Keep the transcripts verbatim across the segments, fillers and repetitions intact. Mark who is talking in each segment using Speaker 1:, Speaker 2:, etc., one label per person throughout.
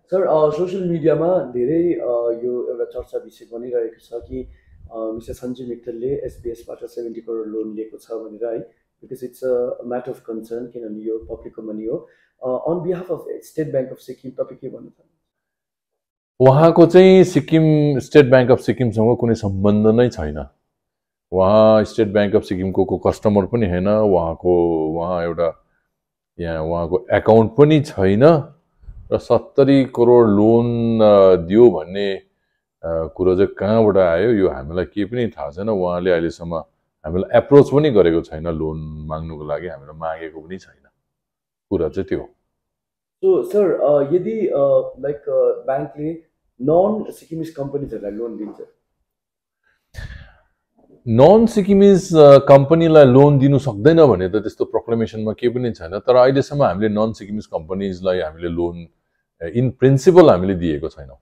Speaker 1: Sir social मिडियामा धेरै यो एउटा चर्चा विषय बनिरहेको छ कि मिस्टर सञ्जय मित्तलले एसबीएसबाट सेभेन्टी करोड लोन लिएको छ भनेर है, because it's a matter of concern, किनभने यो पब्लिकको मनी हो। On behalf of State Bank of Sikkim तपाईँ के भन्नु चाहनुहुन्छ?
Speaker 2: उहाँको चाहिँ सिक्किम स्टेट ब्याङ्क अफ सिक्किमसँग कुनै सम्बन्ध नै छैन। उहाँ स्टेट ब्याङ्क अफ सिक्किमको को कस्टमर पनि हैन, उहाँको उहाँ एउटा यहाँ उहाँको एकाउन्ट पनि छैन र सत्तरी करोड लोन दियो भन्ने कुरो चाहिँ कहाँबाट आयो यो हामीलाई केही पनि थाहा छैन। उहाँले अहिलेसम्म हामीलाई एप्रोच पनि गरेको छैन, लोन माग्नुको लागि हामीलाई मागेको पनि छैन। कुरा चाहिँ त्यो हो।
Speaker 1: सो सर यदि लाइक ब्याङ्कले नन सिक्किमिज कम्पनीजहरूलाई लोन दिन्छ,
Speaker 2: नन सिक्किमिज कम्पनीलाई लोन दिनु सक्दैन भने त त्यस्तो प्रोक्लेमेसनमा केही पनि छैन। तर अहिलेसम्म हामीले नन सिक्किमिज कम्पनीजलाई हामीले लोन इन प्रिन्सिपल हामीले दिएको छैनौँ।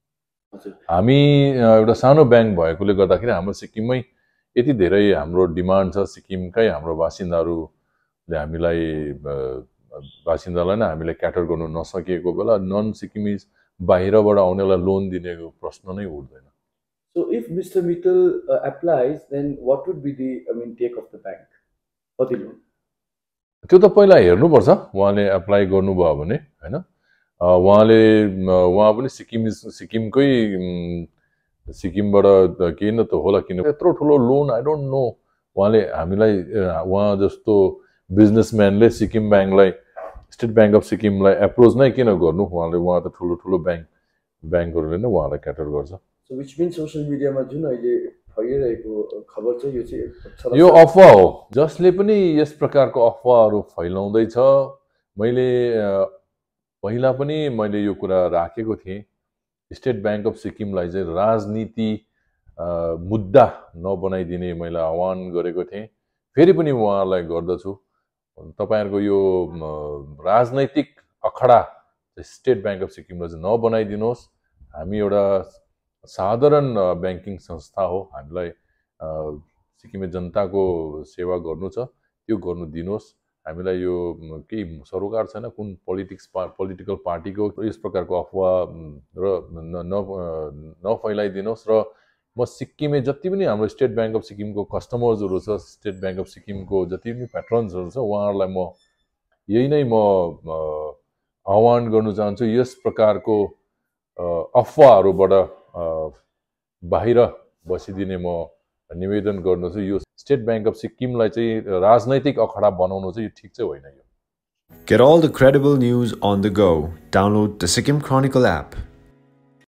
Speaker 2: हामी एउटा सानो ब्याङ्क भएकोले गर्दाखेरि हाम्रो सिक्किममै यति धेरै हाम्रो डिमान्ड छ, सिक्किमकै हाम्रो बासिन्दाहरूले हामीलाई बासिन्दालाई नै हामीले क्याटर गर्नु नसकेको बेला नन सिक्किमिज बाहिरबाट आउनेलाई लोन दिने प्रश्न नै उठ्दैन।
Speaker 1: So if Mister Mittal uh, applies, then what would be the I mean take of the bank for the loan?
Speaker 2: त्यो त पहिला हेर्नुपर्छ उहाँले एप्लाई गर्नुभयो भने हैन। उहाँले उहाँ पनि सिक्किम सिक्किमकै सिक्किमबाट केही न त होला, किन यत्रो ठुलो लोन आई डोन्ट नो। उहाँले हामीलाई उहाँ जस्तो बिजनेसम्यानले सिक्किम ब्याङ्कलाई स्टेट ब्याङ्क अफ सिक्किमलाई एप्रोच नै किन गर्नु? उहाँले उहाँ त ठुलो ठुलो ब्याङ्क ब्याङ्कहरूले नै उहाँलाई क्याटर गर्छ।
Speaker 1: So which means सोशल मिडियामा जुन अहिले फैलिरहेको खबर चाहिँ यो चाहिँ
Speaker 2: यो अफवाह हो। जसले पनि यस प्रकारको अफवाहहरू फैलाउँदैछ, मैले पहिला पनि मैले यो कुरा राखेको थिएँ, स्टेट ब्याङ्क अफ सिक्किमलाई चाहिँ राजनीति मुद्दा नबनाइदिने मैले आह्वान गरेको थिएँ। फेरि पनि उहाँलाई गर्दछु, तपाईहरुको यो राजनैतिक अखडा स्टेट ब्याङ्क अफ सिक्किमलाई चाहिँ नबनाइदिनुहोस्। हामी एउटा साधारण ब्याङ्किङ संस्था हो, हामीलाई सिक्किमे जनताको सेवा गर्नु छ, त्यो गर्नु दिनुहोस्। हामीलाई यो केही सरोकार छैन कुन पोलिटिक्स पोलिटिकल पार्टीको यस प्रकारको अफवाह र नफैलाइदिनुहोस्। र म सिक्किमे जति पनि हाम्रो स्टेट ब्याङ्क अफ सिक्किमको कस्टमर्सहरू छ, स्टेट ब्याङ्क अफ सिक्किमको जति पनि प्याट्रन्सहरू छ, उहाँहरूलाई म यही नै म आह्वान गर्नु चाहन्छु, यस प्रकारको अफवाहहरूबाट बाहिर बसिदिने म निवेदन गर्दछु। यो स्टेट ब्याङ्क अफ सिक्किमलाई चाहिँ राजनैतिक अखडा बनाउनु चाहिँ ठिक चाहिँ होइन यो।
Speaker 3: Get all the credible news on the go. Download the Sikkim Chronicle app.